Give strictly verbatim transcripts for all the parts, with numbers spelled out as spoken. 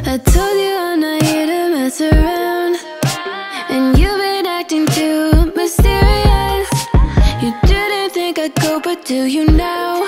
I told you I'm not here to mess around, and you've been acting too mysterious. You didn't think I'd go, but do you now?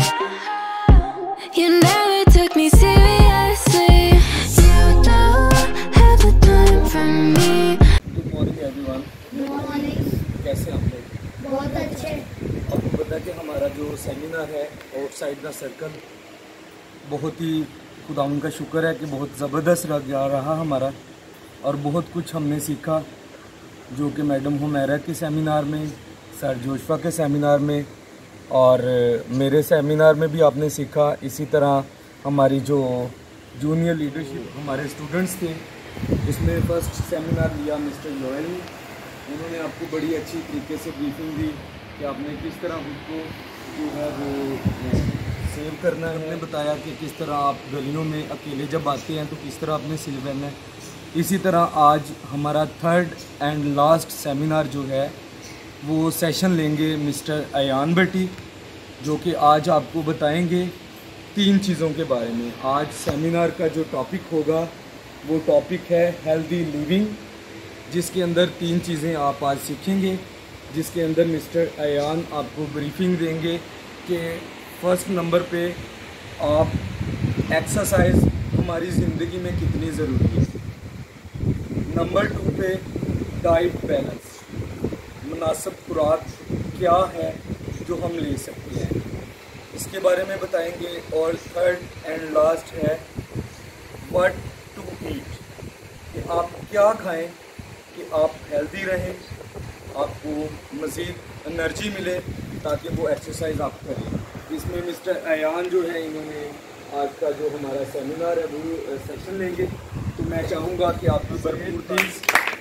You never took me seriously. You don't have the time for me. Good morning everyone. Good morning. कैसे आप लोग? बहुत अच्छे। आपको पता है कि हमारा जो सेमिनार है आउटसाइड द सर्कल, बहुत ही खुदा उनका शुक्र है कि बहुत ज़बरदस्त जा रहा हमारा, और बहुत कुछ हमने सीखा जो कि मैडम हुमैरा के सेमिनार में, सर जोशवा के सेमिनार में और मेरे सेमिनार में भी आपने सीखा। इसी तरह हमारी जो जूनियर लीडरशिप हमारे स्टूडेंट्स थे, इसमें फ़र्स्ट सेमिनार लिया मिस्टर योएल ने। उन्होंने आपको बड़ी अच्छी तरीके से ब्रीफिंग दी कि आपने किस तरह उसको जो है वो सेव करना है। हमने बताया कि किस तरह आप गलियों में अकेले जब आते हैं तो किस तरह आपने सिल पहनना है। इसी तरह आज हमारा थर्ड एंड लास्ट सेमिनार जो है वो सेशन लेंगे मिस्टर अयान भट्टी, जो कि आज आपको बताएंगे तीन चीज़ों के बारे में। आज सेमिनार का जो टॉपिक होगा वो टॉपिक है हेल्दी लिविंग, जिसके अंदर तीन चीज़ें आप आज सीखेंगे, जिसके अंदर मिस्टर अयान आपको ब्रीफिंग देंगे कि फर्स्ट नंबर पे आप एक्सरसाइज हमारी ज़िंदगी में कितनी ज़रूरी है। नंबर टू पे डाइट बैलेंस, मुनासिब खुराक क्या है जो हम ले सकते हैं, इसके बारे में बताएंगे। और थर्ड एंड लास्ट है व्हाट टू ईट, कि आप क्या खाएं कि आप हेल्दी रहें, आपको मज़ीद एनर्जी मिले ताकि वो एक्सरसाइज आप करें। इसमें मिस्टर अयान जो है इन्होंने आज का जो हमारा सेमिनार है वो सेशन लेंगे, तो मैं चाहूँगा कि आपकी भरपूर प्लीज़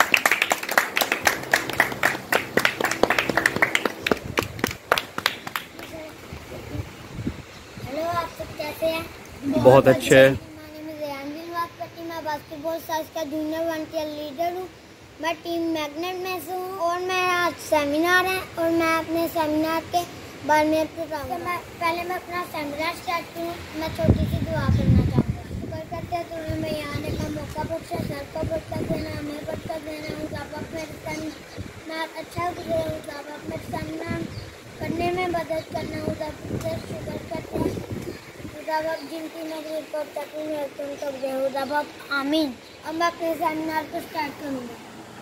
हेलो, आप सब कैसे हैं? बहुत अच्छे है। मैं बास्केटबॉल साइज का जूनियर वन टीयर लीडर हूँ। मैं टीम मैग्नेट में से हूँ और मैं आज सेमिनार है और मैं अपने सेमिनार के बारे में बताऊँगा। मैं पहले मैं अपना सेमिनार स्टार्ट करूँ, मैं छोटी सी दुआ करना चाहूँगा। शुक्र करते हैं तो मैं यहाँ आने का मौका बख्शा, सर को बरकत देना, हमें बरकत देना हूँ। आप मेरे सेमिनार अच्छा गुजरे हूँ, आप मेरे सेमिनार करने में मदद करना हूँ। शुक्र करते हैं आप जिनकी नौकरी पर तकून है तुम तक जब आप आमीन। अब मैं अपने सेमिनार को स्टार्ट करूँगा।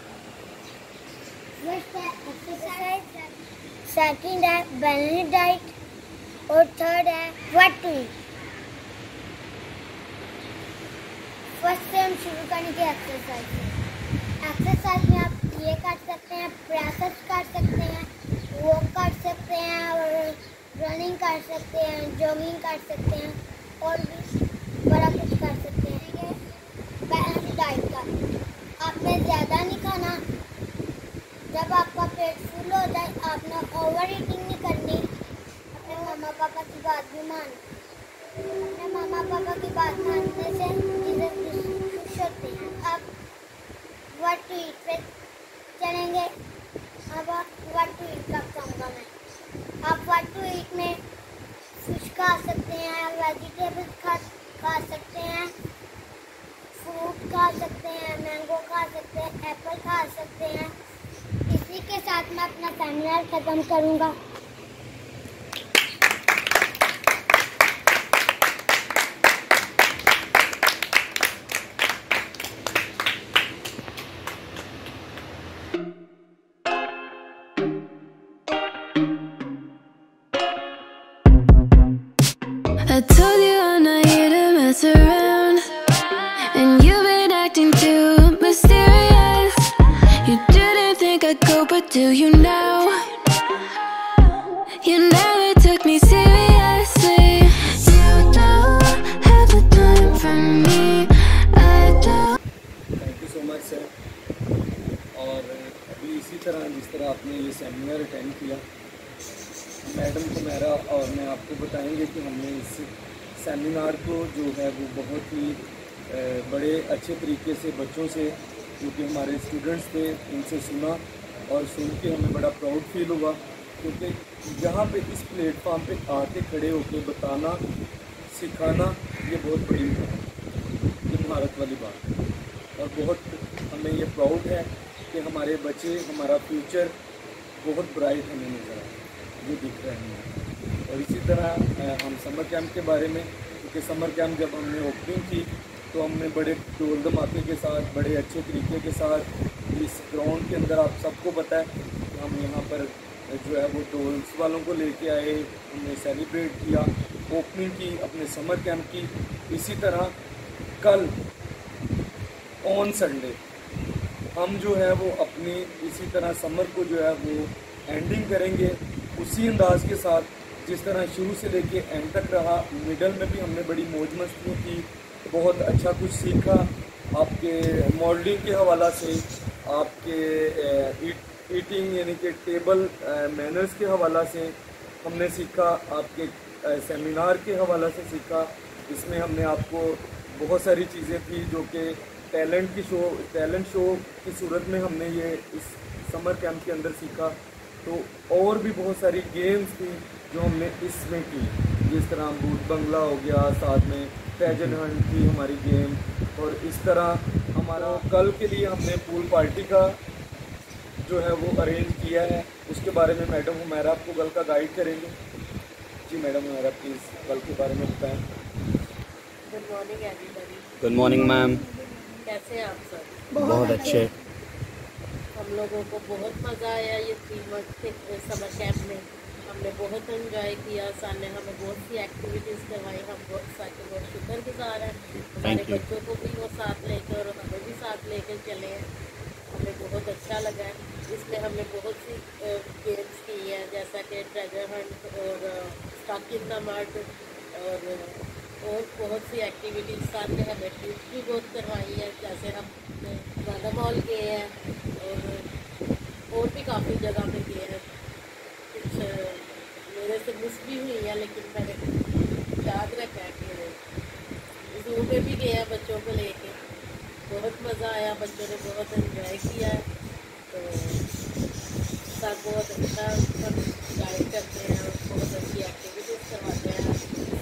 फर्स्ट है एक्सरसाइज, सेकंड है बैलेंस डाइट और थर्ड है व्हाट टू ईट। फर्स्ट से हम शुरू करेंगे एक्सरसाइज से। एक्सरसाइज में आप ये कर सकते हैं, प्रेसेस कर सकते हैं, वॉक कर सकते हैं और रनिंग कर सकते हैं, जॉगिंग कर सकते हैं और भी बड़ा कुछ कर सकते हैं। बैलेंस डाइट का आपने ज़्यादा नहीं खाना, जब आपका पेट फुल हो जाए आपने ओवर ईटिंग नहीं करनी। अपने मामा पापा की बात भी मान, अपने मामा पापा की बात मानने से चीज़ें खुश होते हैं। आप व्हाट टू ईट पे चलेंगे। अब व्हाट टू ईट का बताऊँगा मैं। आप व्हाट टू ईट में फिश खा सकते हैं, वेजिटेबल्स खा खा सकते हैं, फ्रूट खा सकते हैं, मैंगो खा सकते हैं, एप्पल खा सकते हैं। इसी के साथ मैं अपना सेमिनार ख़त्म करूँगा। I told you I'm not here to mess around, and you've been acting too mysterious. You didn't think I'd go, but do you now? You never took me seriously. You don't have the time for me. I don't. Thank you so much sir. और अभी इसी तरह जिस तरह आपने ये seminar attend किया, madam Humaira और मैं आपको बताएंगे कि हमने इस सेमिनार को जो है वो बहुत ही बड़े अच्छे तरीके से बच्चों से, जो कि हमारे स्टूडेंट्स थे, उनसे सुना और सुन के हमें बड़ा प्राउड फील हुआ, क्योंकि यहाँ पे इस प्लेटफॉर्म पे आके खड़े होकर बताना, सिखाना, ये बहुत बड़ी बात है। महारत वाली बात। और बहुत हमें ये प्राउड है कि हमारे बच्चे, हमारा फ्यूचर बहुत ब्राइट हमें नज़र आ ये दिख रहे हैं। और इसी तरह हम समर कैंप के बारे में, क्योंकि समर कैंप जब हमने ओपनिंग की तो हमने बड़े ढोल धमाके के साथ, बड़े अच्छे तरीके के साथ इस ग्राउंड के अंदर, आप सबको पता है कि हम यहाँ पर जो है वो ढोल्स वालों को लेके आए, हमने सेलिब्रेट किया, ओपनिंग की अपने समर कैंप की। इसी तरह कल ऑन संडे हम जो है वो अपनी इसी तरह समर को जो है वो एंडिंग करेंगे उसी अंदाज के साथ जिस तरह शुरू से लेके एंड तक रहा। मिडल में भी हमने बड़ी मौज मस्ती की, बहुत अच्छा कुछ सीखा, आपके मॉडलिंग के हवाला से, आपके ईटिंग यानी कि टेबल मैनर्स के हवाला से हमने सीखा, आपके सेमिनार के हवाला से सीखा। इसमें हमने आपको बहुत सारी चीज़ें थी जो कि टैलेंट की शो टैलेंट शो की सूरत में हमने ये इस समर कैंप के अंदर सीखा। तो और भी बहुत सारी गेम्स थी जो हमने इसमें की, जिस तरह भूत बंगला हो गया, साथ में पैजन हंट थी हमारी गेम। और इस तरह हमारा कल के लिए हमने पूल पार्टी का जो है वो अरेंज किया है, उसके बारे में मैडम हुमैरा आपको कल का गाइड करेंगे। जी मैडम हुमैरा प्लीज़ कल के बारे में बताएं। Good morning everybody. Good morning ma'am. कैसे हैं आप सब? बहुत अच्छे। हम लोगों को बहुत मज़ा आया ये थ्री मंथ के समर कैंप में। हमने बहुत एंजॉय किया, सर ने हमें बहुत सी एक्टिविटीज़ करवाई। हम बहुत सारे बहुत शुक्रगुजार हैं, हमारे बच्चों को भी वो साथ लेकर और हमें भी साथ लेकर चले हैं। हमें बहुत अच्छा लगा है। इसमें हमने बहुत सी गेम्स की हैं, जैसा कि ट्रेजर हंट और स्टक इन द मड और और बहुत सी एक्टिविटीज़। साथ में हमें ट्रिप भी बहुत करवाई है, जैसे हम वाला मॉल गए हैं और और भी काफ़ी जगह पे गए हैं। कुछ मेरे से मिस भी हुई है लेकिन मैंने याद रखा है कि जू में भी गए हैं बच्चों को लेके। बहुत मज़ा आया, बच्चों ने बहुत एंजॉय किया है। तो सब बहुत अच्छा गाइड करते हैं और बहुत अच्छी एक्टिविटीज़ करवाते हैं।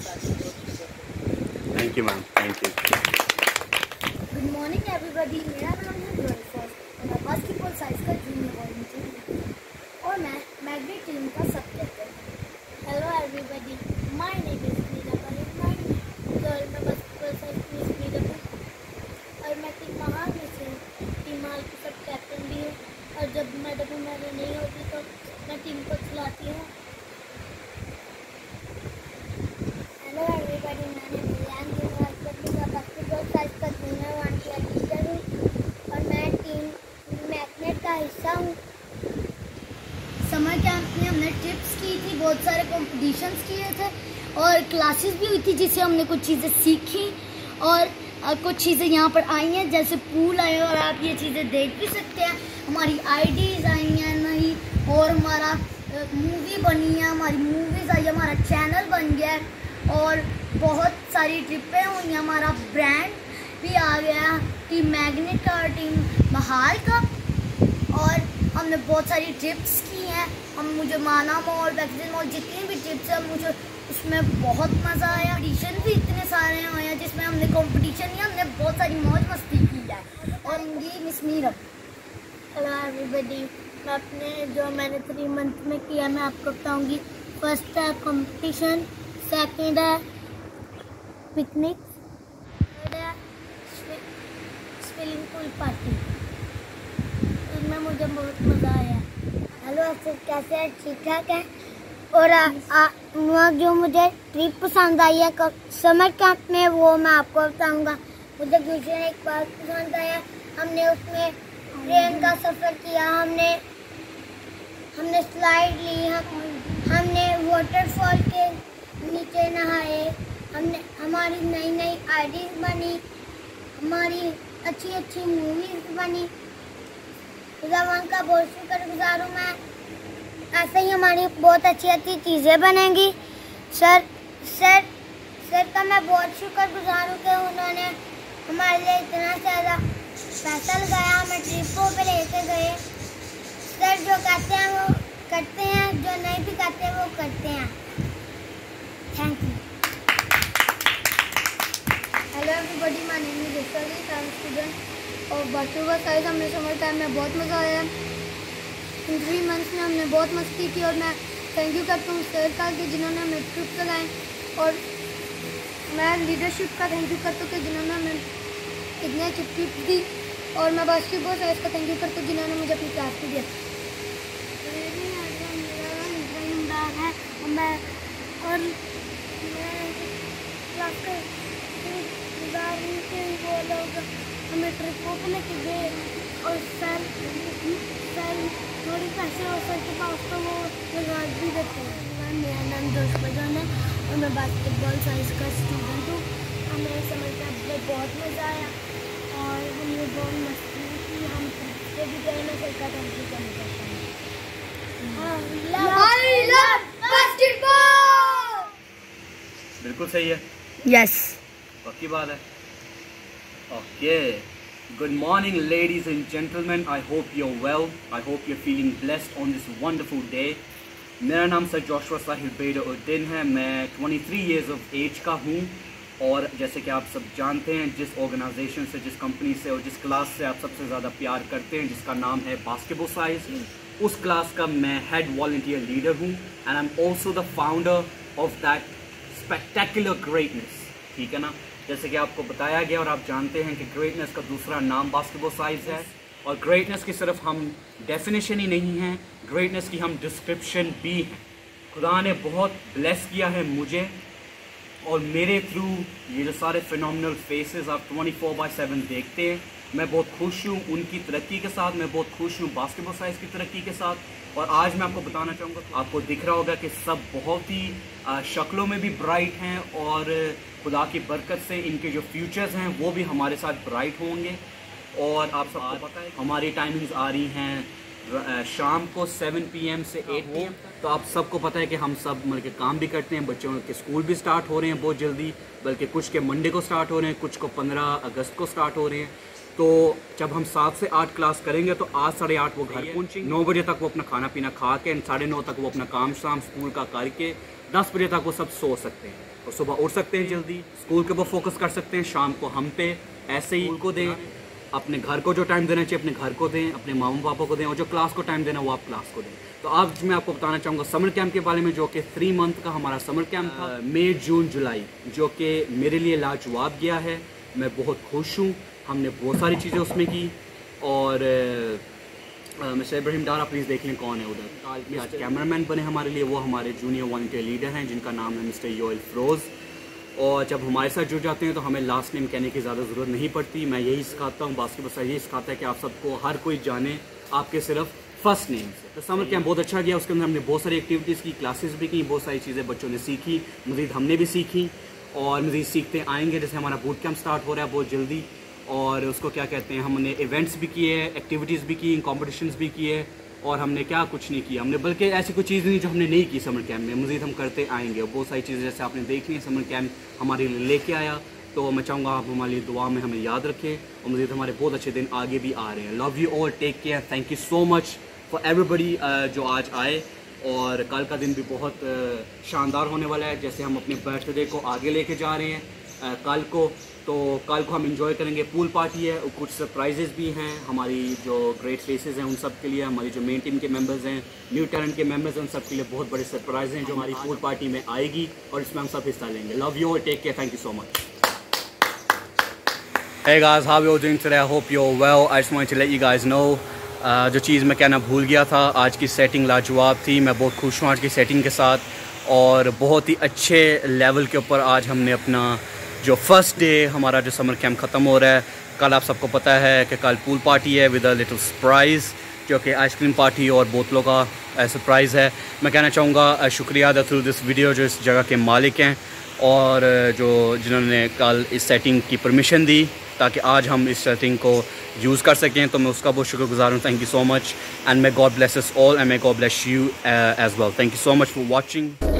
Thank you ma'am, thank you. Good morning everybody. मेरा नाम है जोय फर्स्ट, मैं बास्केटबॉल साइज का जूनियर वॉलंटियर और मैं मैग्री टीम का sub captain. Hello everybody, my name is Meera my girl. मैं बास्केटबॉल साइज की मीरा और मैं टीम महाल में से टीम महाल की सब कैप्टन भी हूँ। और जब मैडम मेरी नहीं होती तो मैं टीम को चलाती हूँ। हेलो एवरीबॉडी, मैंने बास्केटबॉल साइज का जूनियर वॉलंटियर टीचर हूँ और मैं टीम मैग्नेट का हिस्सा हूँ। समर कैंप में हमने ट्रिप्स की थी, बहुत सारे कॉम्पिटिशन्स किए थे और क्लासेस भी हुई थी जिससे हमने कुछ चीज़ें सीखी। और आ, कुछ चीज़ें यहाँ पर आई हैं, जैसे पूल आए और आप ये चीज़ें देख भी सकते हैं। हमारी आईडीज़ आई हैं नहीं, और हमारा मूवी बनी है, हमारी मूवीज़ आई, हमारा चैनल बन गया है और बहुत सारी ट्रिपें हुई। हमारा ब्रांड भी आ गया, टीम मैग्नेट का और टीम महाल का। और हमने बहुत सारी ट्रिप्स की हैं। हम मुझे माना मॉल, वैक्सीन मॉल, जितनी भी ट्रिप्स हैं मुझे उसमें बहुत मज़ा आया। कंपटीशन भी इतने सारे हुए हैं जिसमें हमने कंपटीशन नहीं, हमने बहुत सारी मौज मस्ती की है। और इंगी मिस मीरा। हेलो एवरीबॉडी, मैं अपने जो मैंने थ्री मंथ में किया मैं आपको बताऊँगी। फर्स्ट है कंपटीशन, सेकेंड है पिकनिक, थर्ड है स्विमिंग पूल पार्टी। इसमें मुझे बहुत मज़ा आया। हेलो अफसर, कैसे हैं? ठीक ठाक है। और आ, आ, जो मुझे ट्रिप पसंद आई है समर कैंप में वो मैं आपको बताऊंगा। मुझे दूसरे एक बात पसंद आया, हमने उसमें ट्रेन का सफ़र किया, हमने हमने स्लाइड ली, हम हमने वाटरफॉल के नीचे नहाए, हमने हमारी नई नई आईडीज बनी, हमारी अच्छी अच्छी मूवीज बनी। जवान का बहुत शुक्रगुजार हूँ मैं। ऐसे ही हमारी बहुत अच्छी अच्छी चीज़ें बनेंगी। सर सर सर का मैं बहुत शुक्रगुजार हूँ कि उन्होंने हमारे लिए इतना ज़्यादा पैसा लगाया, हमें ट्रिपों पे लेके गए। सर जो कहते हैं वो करते हैं, जो नहीं भी कहते वो करते हैं। Thank you. Hello everybody, my name is sir science student और बास्केटबॉल साइज हमने समर कैम्प में बहुत मज़ा आया। इन थ्री मंथ्स में हमने बहुत मस्ती की और मैं थैंक यू करता हूँ सर का कि जिन्होंने हमें ट्रिप कराएँ, और मैं लीडरशिप का थैंक यू करता हूँ कि जिन्होंने हमें इतनी अच्छी ट्रिप दी, और मैं बास्केटबॉल साइज का थैंक यू करता हूँ जिन्होंने मुझे अपनी क्लास में दिया। है और मैं और मैं क्लास का वो लोग हमें ट्रिपों पर लेके गए और सर सर थोड़ी पैसे और सर के पास तो वो रिवार्ड भी देते हैं। मेरा नाम जोश बजान है और मैं बास्केटबॉल साइंस का स्टूडेंट हूँ। हमें समर कैंप में बहुत मज़ा आया और हमने बहुत मस्ती की। हम ट्रिप भी गए, मैं सर का थैंक यू करना चाहता हूँ। I love basketball. बिल्कुल सही है। Yes. पक्की बात है। Okay, good morning ladies and gentleman, I hope you are well, I hope you are feeling blessed on this wonderful day. मेरा नाम सर जोशुआ साहिल बेदरुद्दीन है, मैं तेईस इयर्स ऑफ एज का हूँ, और जैसे कि आप सब जानते हैं जिस ऑर्गेनाइजेशन से, जिस कंपनी से और जिस क्लास से आप सबसे ज़्यादा प्यार करते हैं, जिसका नाम है बास्केटबॉल साइज, उस क्लास का मैं हेड वॉलंटियर लीडर हूँ, and I am also the founder of that spectacular greatness. ठीक है ना, जैसे कि आपको बताया गया और आप जानते हैं कि ग्रेटनेस का दूसरा नाम बास्केटबॉल साइज है, और ग्रेटनेस की सिर्फ हम डेफिनेशन ही नहीं है, ग्रेटनेस की हम डिस्क्रिप्शन भी हैं। खुदा ने बहुत ब्लेस किया है मुझे और मेरे थ्रू ये जो सारे फिनोमिनल फेसेस आप ट्वेंटी फोर बाई सेवन देखते हैं, मैं बहुत खुश हूँ उनकी तरक्की के साथ, मैं बहुत खुश हूँ बास्केटबॉल साइज की तरक्की के साथ। और आज मैं आपको बताना चाहूँगा, आपको दिख रहा होगा कि सब बहुत ही शक्लों में भी ब्राइट हैं, और खुदा की बरकत से इनके जो फ्यूचर्स हैं वो भी हमारे साथ ब्राइट होंगे। और आप सबको पता है हमारी टाइमिंग्स आ रही हैं शाम को सेवन पी एम से एट पी एम, तो आप सबको पता है कि हम सब मतलब के काम भी करते हैं, बच्चों के स्कूल भी स्टार्ट हो रहे हैं बहुत जल्दी, बल्कि कुछ के मंडे को स्टार्ट हो रहे हैं, कुछ को पंद्रह अगस्त को स्टार्ट हो रहे हैं। तो जब हम सात से आठ क्लास करेंगे तो आज साढ़े आठ वो घर पहुँचेंगे, नौ बजे तक वो अपना खाना पीना खा के, साढ़े नौ तक वो अपना काम शाम स्कूल का करके दस बजे तक वो सब सो सकते हैं और सुबह उठ सकते हैं जल्दी, स्कूल के ऊपर फोकस कर सकते हैं, शाम को हम पे ऐसे ही को दें, अपने घर को जो टाइम देना चाहिए अपने घर को दें, अपने मामा पापा को दें, और जो क्लास को टाइम देना वो आप क्लास को दें। तो आज मैं आपको बताना चाहूँगा समर कैंप के बारे में, जो कि थ्री मंथ का हमारा समर कैंप था, मई जून जुलाई, जो कि मेरे लिए लाजवाब गया है। मैं बहुत खुश हूँ, हमने बहुत सारी चीज़ें उसमें की। और मिस्टर इब्राहिम डारा प्लीज़ देख लें कौन है उधर, आज कैमरामैन बने हमारे लिए, वो हमारे जूनियर वॉलंटियर लीडर हैं जिनका नाम है मिस्टर योएल फ्रोज़। और जब हमारे साथ जुड़ जाते हैं तो हमें लास्ट नेम कहने की ज़्यादा ज़रूरत नहीं पड़ती, मैं यही सिखाता हूँ, बास्केटबॉल साइज यही सिखाता है कि आप सबको हर कोई जाने आपके सिर्फ फर्स्ट नेम से। तो समर कैंप बहुत अच्छा गया, उसके अंदर हमने बहुत सारी एक्टिविटीज़ की, क्लासेस भी की, बहुत सारी चीज़ें बच्चों ने सीखी, मज़ीद हमने भी सीखी और मज़ीद सीखते आएंगे। जैसे हमारा बूट कैंप स्टार्ट हो रहा है बहुत जल्दी, और उसको क्या कहते हैं, हमने इवेंट्स भी किए, एक्टिविटीज़ भी की, कॉम्पिटिशन्स भी किए, और हमने क्या कुछ नहीं किया हमने, बल्कि ऐसी कोई चीज़ नहीं जो हमने नहीं की समर कैंप में, मज़ीद हम करते आएंगे। और बहुत सारी चीज़ें जैसे आपने देख ली समर कैंप हमारे लिए लेके आया, तो मैं चाहूँगा आप हमारे लिए दुआ में हमें याद रखें, और मज़ीद हमारे बहुत अच्छे दिन आगे भी आ रहे हैं। Love you all, take care, thank you so much for everybody जो आज आए। और कल का दिन भी बहुत शानदार होने वाला है, जैसे हम अपने बर्थडे को आगे लेके जा रहे हैं कल को, तो कल को हम इंजॉय करेंगे, पूल पार्टी है, कुछ सरप्राइजेस भी हैं हमारी जो ग्रेट फेसेस हैं उन सब के लिए, हमारी जो मेन टीम के मेंबर्स हैं, न्यू टैलेंट के मेंबर्स हैं, उन सब के लिए बहुत बड़े सरप्राइज हैं जो हमारी पूल पार्टी में आएगी, और इसमें हम सब हिस्सा लेंगे। लव यू और take care, thank you so much. Hey guys, how you all doing today? I hope you're well. I just wanted to let you guys know uh, जो चीज़ मैं कहना भूल गया था, आज की सेटिंग लाजवाब थी, मैं बहुत खुश हूँ आज की सेटिंग के साथ, और बहुत ही अच्छे लेवल के ऊपर आज हमने अपना जो फर्स्ट डे हमारा जो समर कैंप ख़त्म हो रहा है। कल आप सबको पता है कि कल पूल पार्टी है विद अ लिटिल सरप्राइज़, जो कि आइसक्रीम पार्टी और बोतलों का सरप्राइज़ है। मैं कहना चाहूँगा शुक्रिया अदा थ्रू दिस वीडियो जो इस जगह के मालिक हैं, और जो जिन्होंने कल इस सेटिंग की परमिशन दी ताकि आज हम इस सेटिंग को यूज़ कर सकें, तो मैं उसका बहुत शुक्रगुजार हूँ। Thank you so much, and may God bless us all, and may God bless you as well. Thank you so much for watching.